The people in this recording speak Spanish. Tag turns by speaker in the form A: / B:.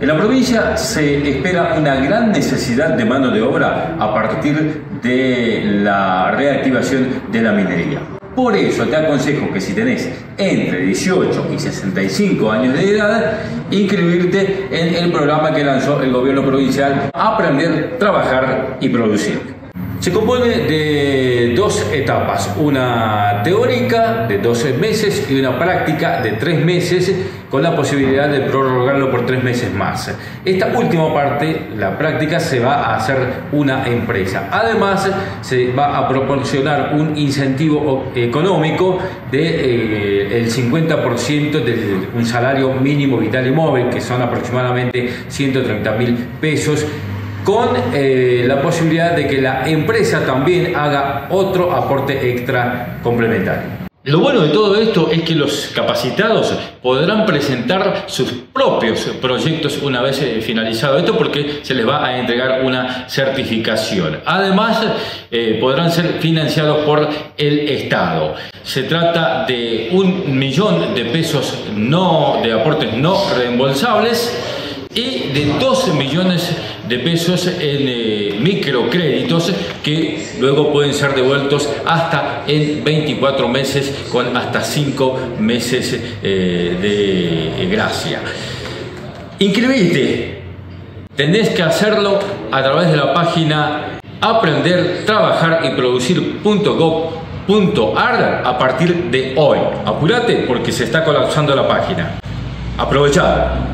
A: En la provincia se espera una gran necesidad de mano de obra a partir de la reactivación de la minería. Por eso te aconsejo que si tenés entre 18 y 65 años de edad, inscribirte en el programa que lanzó el gobierno provincial Aprender, Trabajar y Producir. Se compone de dos etapas, una teórica de 12 meses y una práctica de 3 meses, con la posibilidad de prorrogarlo por 3 meses más. Esta última parte, la práctica, se va a hacer una empresa. Además, se va a proporcionar un incentivo económico del 50% de un salario mínimo vital y móvil, que son aproximadamente 130.000 pesos, con la posibilidad de que la empresa también haga otro aporte extra complementario. Lo bueno de todo esto es que los capacitados podrán presentar sus propios proyectos una vez finalizado esto, porque se les va a entregar una certificación. Además, podrán ser financiados por el Estado. Se trata de 1 millón de pesos de aportes no reembolsables y de 12 millones de pesos en microcréditos que luego pueden ser devueltos hasta en 24 meses, con hasta 5 meses de gracia. Inscribirte, tenés que hacerlo a través de la página aprender, trabajar y producir.gov.ar a partir de hoy. Apúrate porque se está colapsando la página. Aprovechá.